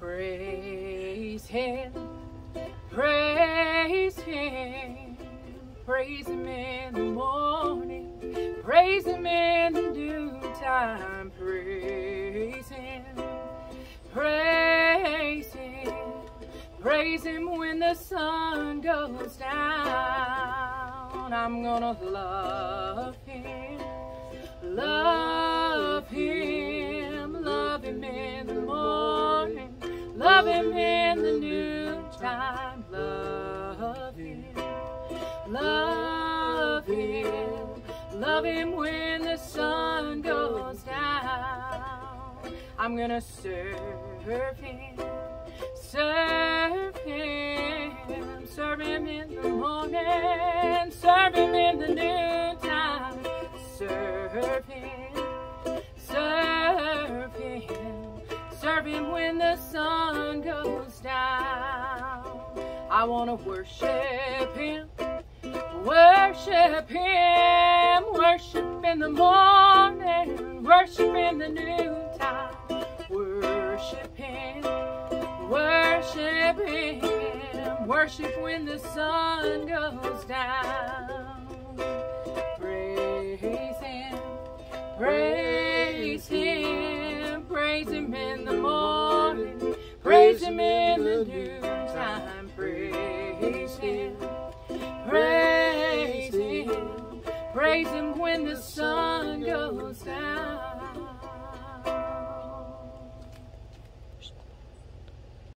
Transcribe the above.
Praise Him, praise Him, praise Him in the morning, praise Him in the noontime, praise Him, praise Him, praise Him when the sun goes down. I'm gonna love Him, love Him, love Him in the morning, love Him in the noontime, love Him, love Him, love Him when the sun goes down. I'm gonna serve Him, serve Him, serve Him in the morning, serve Him in the noontime, serve Him, serve Him, serve Him when the sun goes down. I want to worship Him, worship Him, worship in the morning, worship in the noontime, worship Him, worship Him, worship when the sun goes down. Praise Him, praise Him, praise Him in the morning, praise Him in the noontime, praise Him, praise Him, praise Him when the sun goes down.